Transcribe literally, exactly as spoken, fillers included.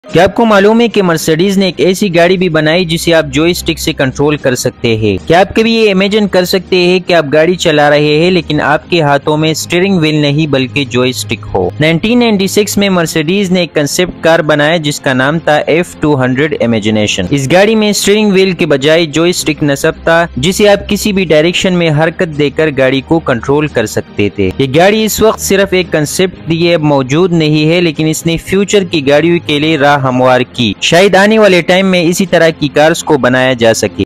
क्या आपको मालूम है कि मर्सिडीज ने एक ऐसी गाड़ी भी बनाई जिसे आप जॉयस्टिक से कंट्रोल कर सकते हैं। क्या आप कभी ये इमेजिन कर सकते हैं कि आप गाड़ी चला रहे हैं लेकिन आपके हाथों में स्टीयरिंग व्हील नहीं बल्कि जॉयस्टिक हो। नाइनटीन नाइंटी सिक्स में मर्सिडीज ने एक कंसेप्ट कार बनाया जिसका नाम था एफ टू हंड्रेड इमेजिनेशन। इस गाड़ी में स्टीयरिंग व्हील के बजाय जॉयस्टिक नस्ब था जिसे आप किसी भी डायरेक्शन में हरकत देकर गाड़ी को कंट्रोल कर सकते थे। ये गाड़ी इस वक्त सिर्फ एक कंसेप्ट दिए मौजूद नहीं है, लेकिन इसने फ्यूचर की गाड़ियों के लिए राह हमवार की। शायद आने वाले टाइम में इसी तरह की कार्स को बनाया जा सके।